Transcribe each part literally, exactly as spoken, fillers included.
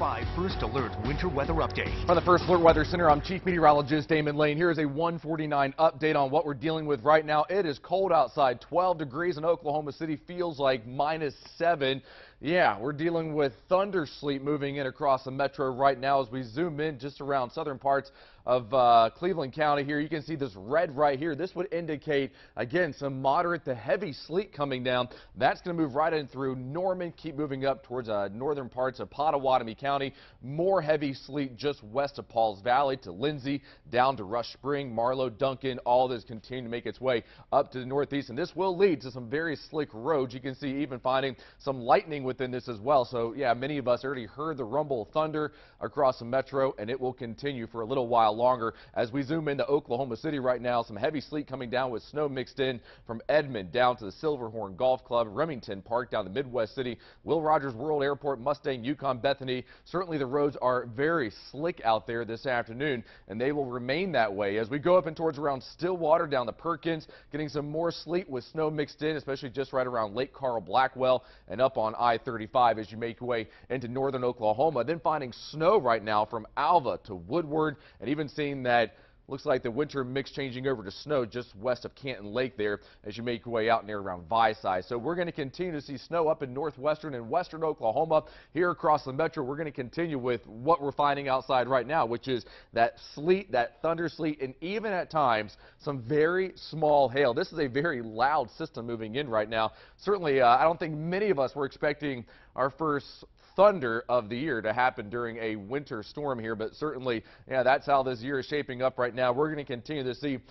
five First Alert Winter Weather Update. From the First Alert Weather Center, I'm Chief Meteorologist Damon Lane. Here is a one forty-nine update on what we're dealing with right now. It is cold outside, twelve degrees in Oklahoma City, feels like minus seven. Yeah, we're dealing with thunder sleet moving in across the metro right now as we zoom in just around southern parts of uh, Cleveland County here. You can see this red right here. This would indicate, again, some moderate to heavy sleet coming down. That's going to move right in through Norman, keep moving up towards uh, northern parts of Pottawatomie County. More heavy sleet just west of Pauls Valley to Lindsay, down to Rush Spring, Marlow, Duncan. All this continue to make its way up to the northeast, and this will lead to some very slick roads. You can see even finding some lightning within this as well. So, yeah, many of us already heard the rumble of thunder across the metro, and it will continue for a little while longer. As we zoom into Oklahoma City right now, some heavy sleet coming down with snow mixed in from Edmond down to the Silverhorn Golf Club, Remington Park down to Midwest City, Will Rogers World Airport, Mustang, Yukon, Bethany. Certainly the roads are very slick out there this afternoon, and they will remain that way as we go up and towards around Stillwater down to Perkins, getting some more sleet with snow mixed in, especially just right around Lake Carl Blackwell and up on I thirty-five as you make your way into northern Oklahoma. Then finding snow right now from Alva to Woodward, and even seeing that looks like the winter mix changing over to snow just west of Canton Lake there as you make your way out near around Visay. So we're going to continue to see snow up in northwestern and western Oklahoma. Here across the metro, we're going to continue with what we're finding outside right now, which is that sleet, that thunder sleet, and even at times some very small hail. This is a very loud system moving in right now. Certainly, uh, I don't think many of us were expecting our first thunder of the year to happen during a winter storm here, but certainly, yeah, that's how this year is shaping up right now. We're going to continue to see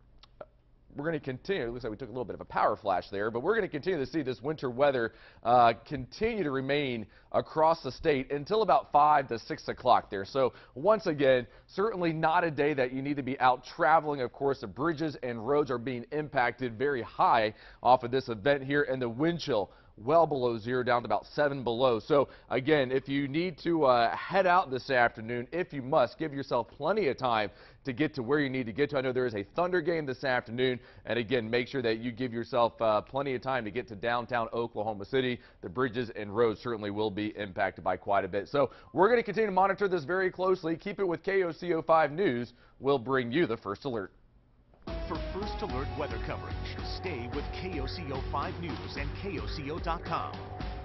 We're going to continue. It looks like we took a little bit of a power flash there, but we're going to continue to see this winter weather uh, continue to remain across the state until about five to six o'clock there. So once again, certainly not a day that you need to be out traveling. Of course, the bridges and roads are being impacted very high off of this event here, and the wind chill well below zero, down to about seven below. So again, if you need to uh, head out this afternoon, if you must, give yourself plenty of time to get to where you need to get to. I know there is a Thunder game this afternoon, and again, make sure that you give yourself uh, plenty of time to get to downtown Oklahoma City. The bridges and roads certainly will be impacted by quite a bit. So we're going to continue to monitor this very closely. Keep it with K O C O five News. We'll bring you the First Alert. For First Alert weather coverage, stay with K O C O five News and K O C O dot com.